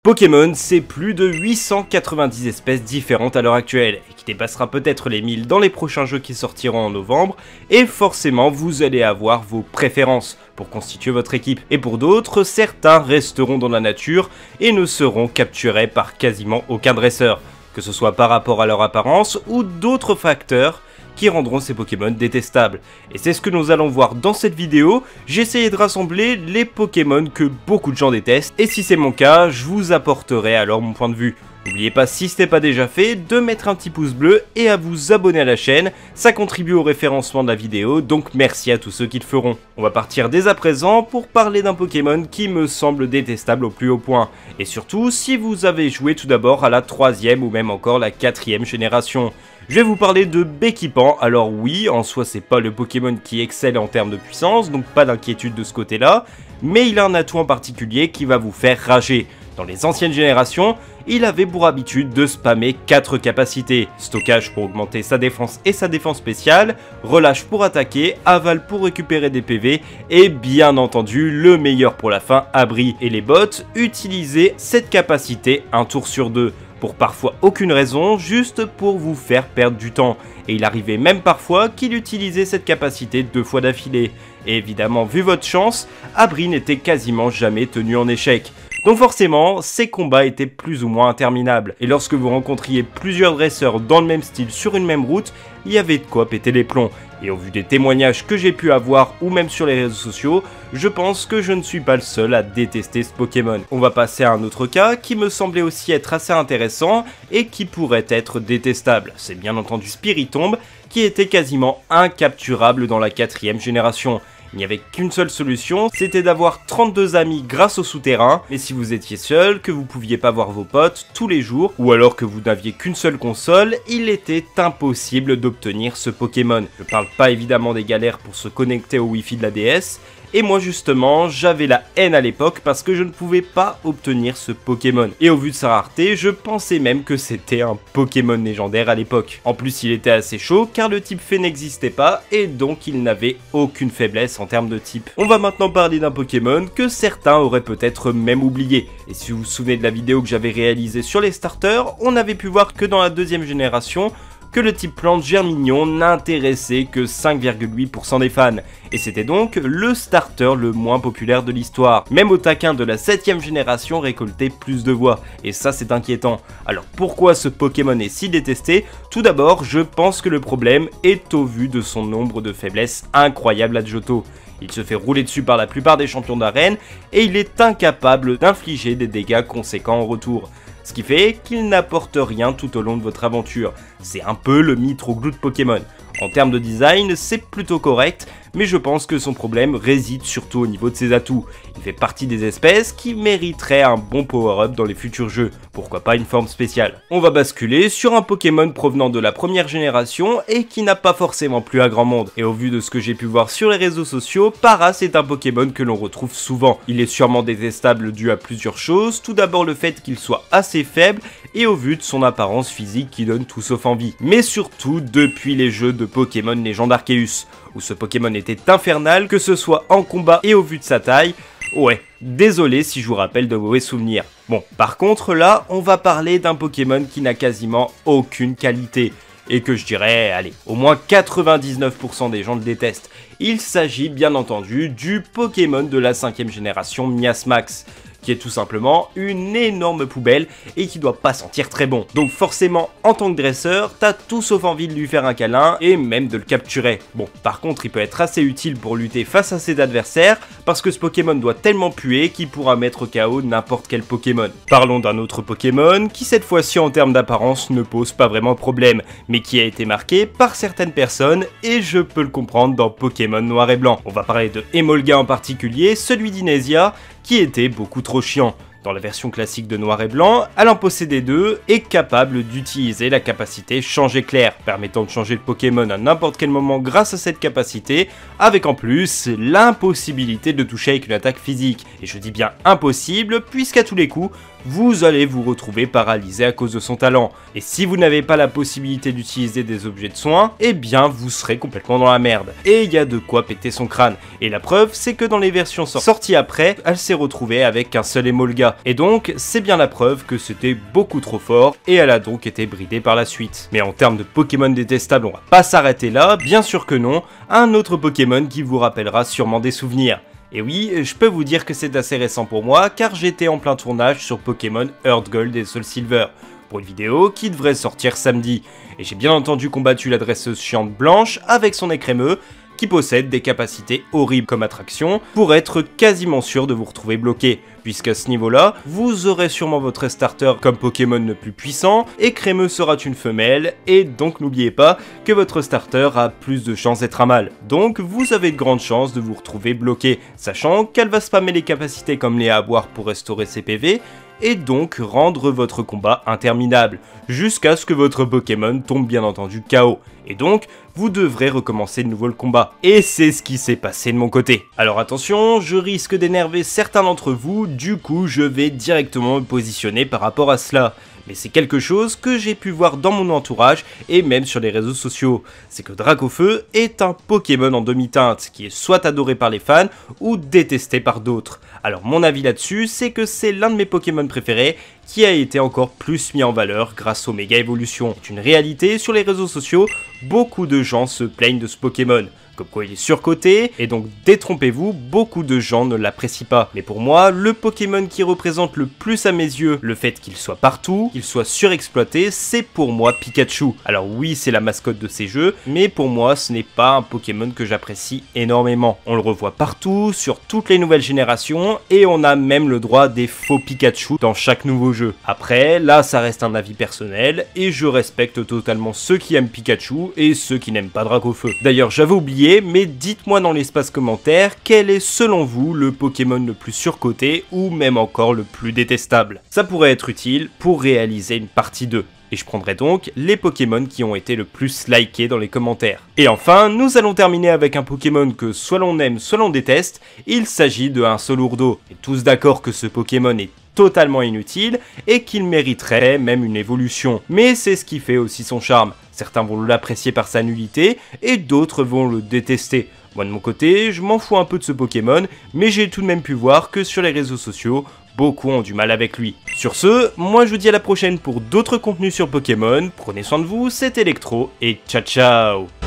Pokémon, c'est plus de 890 espèces différentes à l'heure actuelle, et qui dépassera peut-être les 1000 dans les prochains jeux qui sortiront en novembre, et forcément vous allez avoir vos préférences pour constituer votre équipe. Et pour d'autres, certains resteront dans la nature et ne seront capturés par quasiment aucun dresseur, que ce soit par rapport à leur apparence ou d'autres facteurs qui rendront ces Pokémon détestables. Et c'est ce que nous allons voir dans cette vidéo. J'ai essayé de rassembler les Pokémon que beaucoup de gens détestent, et si c'est mon cas, je vous apporterai alors mon point de vue. N'oubliez pas, si ce n'est pas déjà fait, de mettre un petit pouce bleu et à vous abonner à la chaîne, ça contribue au référencement de la vidéo, donc merci à tous ceux qui le feront. On va partir dès à présent pour parler d'un Pokémon qui me semble détestable au plus haut point, et surtout si vous avez joué tout d'abord à la 3e ou même encore la 4e génération. Je vais vous parler de Béquipan. Alors oui, en soi c'est pas le Pokémon qui excelle en termes de puissance, donc pas d'inquiétude de ce côté-là, mais il a un atout en particulier qui va vous faire rager. Dans les anciennes générations, il avait pour habitude de spammer 4 capacités. Stockage pour augmenter sa défense et sa défense spéciale, relâche pour attaquer, aval pour récupérer des PV, et bien entendu, le meilleur pour la fin, abri. Et les bots utilisaient cette capacité un tour sur 2. Pour parfois aucune raison, juste pour vous faire perdre du temps. Et il arrivait même parfois qu'il utilisait cette capacité 2 fois d'affilée. Et évidemment, vu votre chance, Abri n'était quasiment jamais tenu en échec. Donc forcément, ces combats étaient plus ou moins interminables. Et lorsque vous rencontriez plusieurs dresseurs dans le même style sur une même route, il y avait de quoi péter les plombs. Et au vu des témoignages que j'ai pu avoir ou même sur les réseaux sociaux, je pense que je ne suis pas le seul à détester ce Pokémon. On va passer à un autre cas qui me semblait aussi être assez intéressant et qui pourrait être détestable. C'est bien entendu Spiritomb, qui était quasiment incapturable dans la 4e génération. Il n'y avait qu'une seule solution, c'était d'avoir 32 amis grâce au souterrain, mais si vous étiez seul, que vous pouviez pas voir vos potes tous les jours, ou alors que vous n'aviez qu'une seule console, il était impossible d'obtenir ce Pokémon. Je parle pas évidemment des galères pour se connecter au Wi-Fi de la DS, et moi justement, j'avais la haine à l'époque parce que je ne pouvais pas obtenir ce Pokémon. Et au vu de sa rareté, je pensais même que c'était un Pokémon légendaire à l'époque. En plus, il était assez chaud car le type fée n'existait pas et donc il n'avait aucune faiblesse en termes de type. On va maintenant parler d'un Pokémon que certains auraient peut-être même oublié. Et si vous vous souvenez de la vidéo que j'avais réalisée sur les starters, on avait pu voir que dans la 2e génération, que le type plante Germignon n'intéressait que 5,8% des fans, et c'était donc le starter le moins populaire de l'histoire. Même au taquin de la 7e génération récoltait plus de voix, et ça c'est inquiétant. Alors pourquoi ce Pokémon est si détesté? Tout d'abord, je pense que le problème est au vu de son nombre de faiblesses incroyables à Johto. Il se fait rouler dessus par la plupart des champions d'arène, et il est incapable d'infliger des dégâts conséquents en retour. Ce qui fait qu'il n'apporte rien tout au long de votre aventure. C'est un peu le Mitroglou de Pokémon. En termes de design, c'est plutôt correct, mais je pense que son problème réside surtout au niveau de ses atouts. Il fait partie des espèces qui mériteraient un bon power-up dans les futurs jeux, pourquoi pas une forme spéciale. On va basculer sur un Pokémon provenant de la 1re génération et qui n'a pas forcément plu à grand monde. Et au vu de ce que j'ai pu voir sur les réseaux sociaux, Paras est un Pokémon que l'on retrouve souvent. Il est sûrement détestable dû à plusieurs choses, tout d'abord le fait qu'il soit assez faible et au vu de son apparence physique qui donne tout sauf envie. Mais surtout depuis les jeux de Pokémon Légende Arceus, où ce Pokémon était infernal, que ce soit en combat et au vu de sa taille. Ouais, désolé si je vous rappelle de mauvais souvenirs. Bon, par contre là, on va parler d'un Pokémon qui n'a quasiment aucune qualité, et que je dirais, allez, au moins 99% des gens le détestent. Il s'agit bien entendu du Pokémon de la 5e génération Miasmax, qui est tout simplement une énorme poubelle et qui doit pas sentir très bon. Donc forcément, en tant que dresseur, t'as tout sauf envie de lui faire un câlin et même de le capturer. Bon, par contre, il peut être assez utile pour lutter face à ses adversaires parce que ce Pokémon doit tellement puer qu'il pourra mettre KO n'importe quel Pokémon. Parlons d'un autre Pokémon qui cette fois-ci en termes d'apparence ne pose pas vraiment problème, mais qui a été marqué par certaines personnes et je peux le comprendre dans Pokémon Noir et Blanc. On va parler de Emolga en particulier, celui d'Inesia, qui était beaucoup trop chiant. Dans la version classique de Noir et Blanc, elle en possédait 2 et capable d'utiliser la capacité Change Éclair, permettant de changer le Pokémon à n'importe quel moment grâce à cette capacité, avec en plus l'impossibilité de toucher avec une attaque physique. Et je dis bien impossible, puisqu'à tous les coups, vous allez vous retrouver paralysé à cause de son talent. Et si vous n'avez pas la possibilité d'utiliser des objets de soin, eh bien vous serez complètement dans la merde. Et il y a de quoi péter son crâne. Et la preuve, c'est que dans les versions sorties après, elle s'est retrouvée avec un seul Emolga. Et donc, c'est bien la preuve que c'était beaucoup trop fort, et elle a donc été bridée par la suite. Mais en termes de Pokémon détestables, on va pas s'arrêter là, bien sûr que non, un autre Pokémon qui vous rappellera sûrement des souvenirs. Et oui, je peux vous dire que c'est assez récent pour moi, car j'étais en plein tournage sur Pokémon Earth Gold et Soul Silver, pour une vidéo qui devrait sortir samedi. Et j'ai bien entendu combattu la dresseuse chiante blanche avec son écrémeux, qui possède des capacités horribles comme attraction, pour être quasiment sûr de vous retrouver bloqué, puisqu'à ce niveau-là, vous aurez sûrement votre starter comme Pokémon le plus puissant, et Crémeux sera une femelle, et donc n'oubliez pas que votre starter a plus de chances d'être un mâle. Donc vous avez de grandes chances de vous retrouver bloqué, sachant qu'elle va spammer les capacités comme les avoirs pour restaurer ses PV, et donc rendre votre combat interminable, jusqu'à ce que votre Pokémon tombe bien entendu KO. Et donc, vous devrez recommencer de nouveau le combat. Et c'est ce qui s'est passé de mon côté. Alors attention, je risque d'énerver certains d'entre vous, du coup je vais directement me positionner par rapport à cela. Mais c'est quelque chose que j'ai pu voir dans mon entourage et même sur les réseaux sociaux. C'est que Dracofeu est un Pokémon en demi-teinte qui est soit adoré par les fans ou détesté par d'autres. Alors mon avis là-dessus, c'est que c'est l'un de mes Pokémon préférés qui a été encore plus mis en valeur grâce aux méga évolutions. C'est une réalité, sur les réseaux sociaux, beaucoup de gens se plaignent de ce Pokémon. Comme quoi il est surcoté, et donc détrompez-vous, beaucoup de gens ne l'apprécient pas. Mais pour moi, le Pokémon qui représente le plus à mes yeux le fait qu'il soit partout, qu'il soit surexploité, c'est pour moi Pikachu. Alors oui, c'est la mascotte de ces jeux, mais pour moi ce n'est pas un Pokémon que j'apprécie énormément. On le revoit partout, sur toutes les nouvelles générations, et on a même le droit des faux Pikachu dans chaque nouveau jeu. Après, là ça reste un avis personnel, et je respecte totalement ceux qui aiment Pikachu et ceux qui n'aiment pas Dracofeu. D'ailleurs, j'avais oublié, mais dites-moi dans l'espace commentaire quel est selon vous le Pokémon le plus surcoté ou même encore le plus détestable. Ça pourrait être utile pour réaliser une partie 2. Et je prendrai donc les Pokémon qui ont été le plus likés dans les commentaires. Et enfin, nous allons terminer avec un Pokémon que soit l'on aime, soit l'on déteste. Il s'agit de un Solourdo. Et tous d'accord que ce Pokémon est totalement inutile et qu'il mériterait même une évolution. Mais c'est ce qui fait aussi son charme. Certains vont l'apprécier par sa nullité et d'autres vont le détester. Moi de mon côté, je m'en fous un peu de ce Pokémon, mais j'ai tout de même pu voir que sur les réseaux sociaux, beaucoup ont du mal avec lui. Sur ce, moi je vous dis à la prochaine pour d'autres contenus sur Pokémon, prenez soin de vous, c'était Electro et ciao ciao.